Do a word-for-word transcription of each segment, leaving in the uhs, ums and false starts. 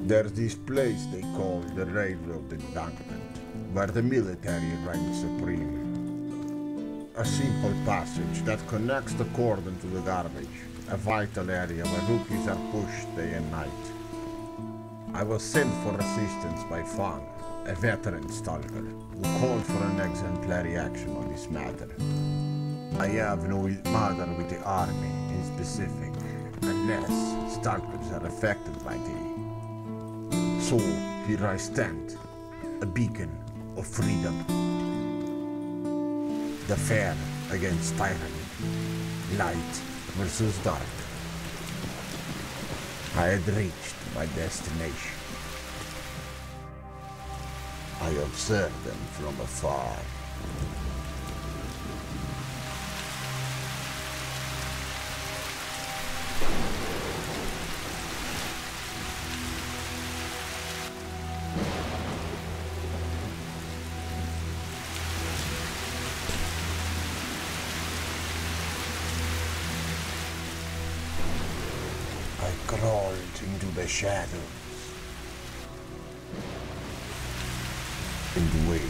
There's this place they call the Railroad Embankment, where the military reigns supreme. A simple passage that connects the cordon to the garbage, a vital area where rookies are pushed day and night. I was sent for assistance by Fang, a veteran stalker, who called for an exemplary action on this matter. I have no matter with the army in specific, unless stalkers are affected by the. So here I stand, a beacon of freedom. The fair against tyranny, light versus dark. I had reached my destination. I observed them from afar. I crawled into the shadows and waited.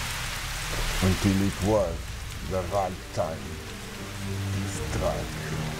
Until it was the right time to strike.